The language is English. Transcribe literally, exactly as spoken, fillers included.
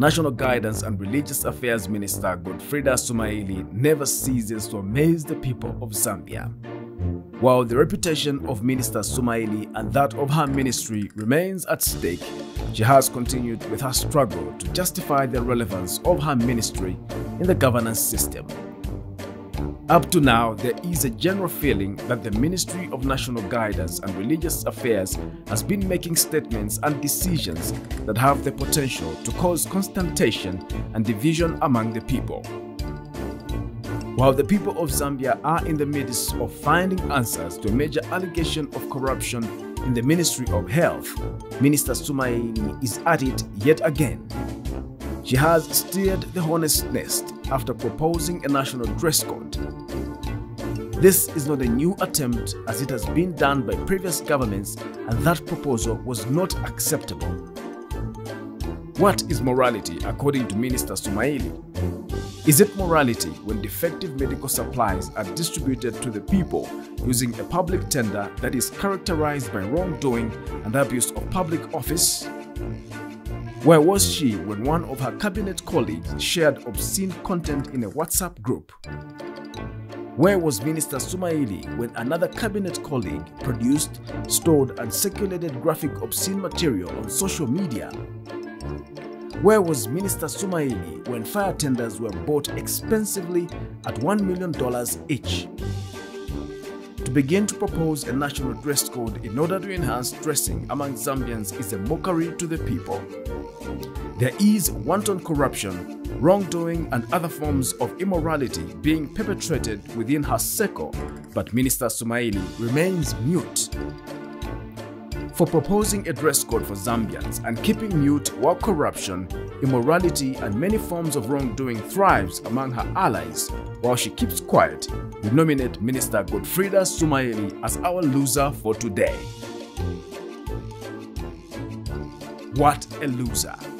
National Guidance and Religious Affairs Minister Godfrida Sumaili never ceases to amaze the people of Zambia. While the reputation of Minister Sumaili and that of her ministry remains at stake, she has continued with her struggle to justify the relevance of her ministry in the governance system. Up to now, there is a general feeling that the Ministry of National Guidance and Religious Affairs has been making statements and decisions that have the potential to cause consternation and division among the people. While the people of Zambia are in the midst of finding answers to a major allegation of corruption in the Ministry of Health, Minister Sumaili is at it yet again. She has steered the hornet's nest after proposing a national dress code. This is not a new attempt, as it has been done by previous governments, and that proposal was not acceptable. What is morality according to Minister Sumaili? Is it morality when defective medical supplies are distributed to the people using a public tender that is characterized by wrongdoing and abuse of public office? Where was she when one of her cabinet colleagues shared obscene content in a WhatsApp group? Where was Minister Sumaili when another cabinet colleague produced, stored and circulated graphic obscene material on social media? Where was Minister Sumaili when fire tenders were bought expensively at one million dollars each? To begin to propose a national dress code in order to enhance dressing among Zambians is a mockery to the people. There is wanton corruption, wrongdoing and other forms of immorality being perpetrated within her circle, but Minister Sumaili remains mute. For proposing a dress code for Zambians and keeping mute while corruption, immorality and many forms of wrongdoing thrives among her allies, while she keeps quiet, we nominate Minister Godfrida Sumaili as our loser for today. What a loser!